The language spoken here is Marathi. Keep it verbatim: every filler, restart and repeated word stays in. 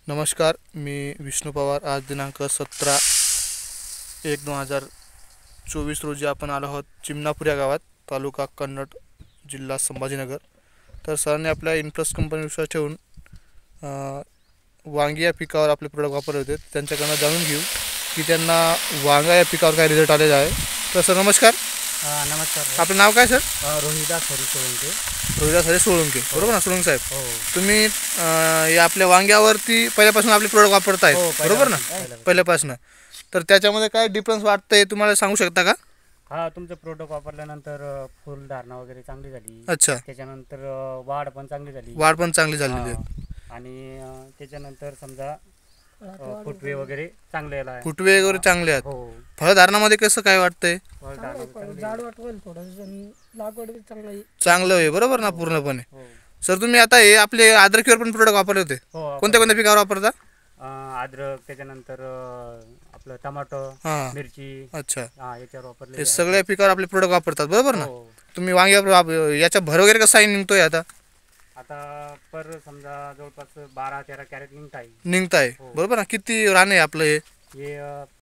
नमस्कार, मी विष्णू पवार. आज दिनांक सतरा एक दोन हजार चोवीस रोजी आपण आलो आहोत चिमणापूर या गावात, तालुका कन्नड, जिल्हा संभाजीनगर. तर सरांनी आपल्या इन्फ्लस कंपनी विश्वास ठेवून अ, वांगी या पिकावर आपले प्रोडक्ट वापरले होते. त्यांच्याकडनं जाणून घेऊ की त्यांना वांगा या पिकावर काय रिझल्ट आलेला आहे. तर सर नमस्कार. हा नमस्कार. आपलं नाव काय सर? अ, रोहिदास हरी सोळंके. रोहिदास हरी सोळंके, बरोबर ना सोळंके साहेब? हो तुम्ही अ, या आपल्या वांग्यावरती पहिल्यापासून आपले प्रोडक्ट वापरतायत, हो, बरोबर ना? पहिल्यापासून. पहिल्यापासून. तर त्याच्यामध्ये काय डिफरन्स वाटतंय तुम्हाला सांगू शकता का? हा तुमचे प्रोडक्ट वापरल्यानंतर अ, फुलधारणा वगैरे चांगली झाली. अच्छा, त्याच्यानंतर अ, वाढ पण चांगली झाली. वाढ पण चांगली झालेली आहे. हा. आणि अ, त्याच्यानंतर समजा अ, फुटवे वगैरे चांगले याला आहे. फुटवे वगैरे चांगले आहेत. हो फळधारणामध्ये कसं काय वाटतंय? फळधारणा चांगलं आहे, चांगली झाड आहे. वाटवेल थोडंसं, लागवड बी चांगलं आहे. चांगलं आहे, बरोबर ना? पूर्णपणे. हो सर तुम्ही आता हे आपले अद्रकीवर पण प्रोडक्ट वापरले होते, हो कोणत्या कोणत्या पिकावर वापरता? अ, अद्रक, त्याच्यानंतर अ, आपलं टमाटो, हां, मिरची, अच्छा. हा याच्यावर वापरले हे सगळ्या पिकावर आपले प्रोडक्ट वापरतात, बरोबर ना? हो. तुम्ही वांग्यावर वाप- याचा भर वगैरे कसा निघतोय आता? आता पर समजा जवळपास बारा तेरा कॅरेट निघत आहे. निघताय, हो. बरोबर ना? किती रान आहे आपलं हे? हे अ,